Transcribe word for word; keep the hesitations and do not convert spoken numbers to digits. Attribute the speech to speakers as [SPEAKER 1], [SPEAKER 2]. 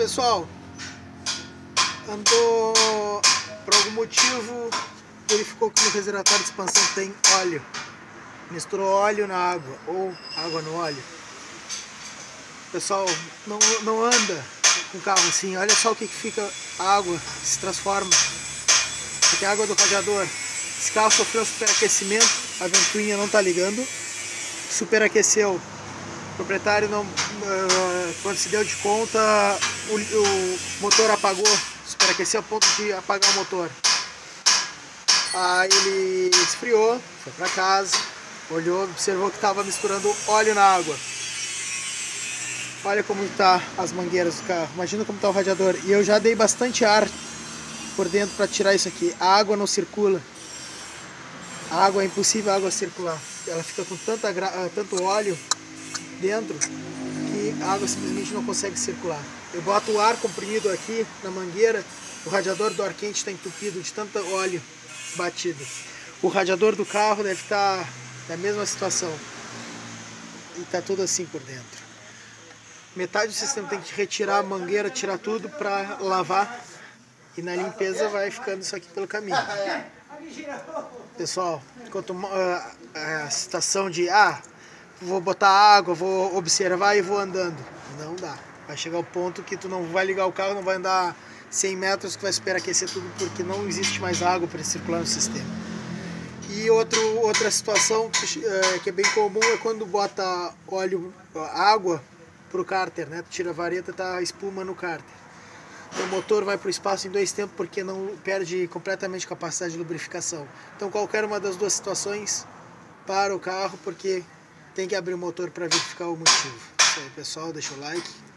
[SPEAKER 1] Pessoal, andou por algum motivo, verificou que no reservatório de expansão tem óleo, misturou óleo na água ou água no óleo. Pessoal, não, não anda com carro assim. Olha só o que, que fica a água, que se transforma. Aqui é a água do radiador. Esse carro sofreu superaquecimento, a ventoinha não está ligando, superaqueceu. O proprietário, não, uh, quando se deu de conta, o, o motor apagou, superaqueceu a ponto de apagar o motor. Aí ele esfriou, foi para casa, olhou, observou que estava misturando óleo na água. Olha como está as mangueiras do carro, imagina como está o radiador. E eu já dei bastante ar por dentro para tirar isso aqui. A água não circula. A água é impossível a água circular. Ela fica com tanta gra... tanto óleo dentro que a água simplesmente não consegue circular. Eu boto o ar comprimido aqui na mangueira, o radiador do ar quente está entupido de tanto óleo batido. O radiador do carro deve estar na mesma situação. E está tudo assim por dentro. Metade do sistema tem que retirar a mangueira, tirar tudo para lavar. E na limpeza vai ficando isso aqui pelo caminho. Pessoal, enquanto uh, a situação de ah, vou botar água, vou observar e vou andando. Não dá. Vai chegar o ponto que tu não vai ligar o carro, não vai andar cem metros, que vai superaquecer tudo, porque não existe mais água para circular no sistema. E outro, outra situação que, uh, que é bem comum é quando bota óleo, água pro cárter, né? Tu tira a vareta, tá espuma no cárter. Então, o motor vai para o espaço em dois tempos porque não perde completamente capacidade de lubrificação. Então qualquer uma das duas situações, para o carro porque tem que abrir o motor para verificar o motivo. Isso aí, pessoal, deixa o like.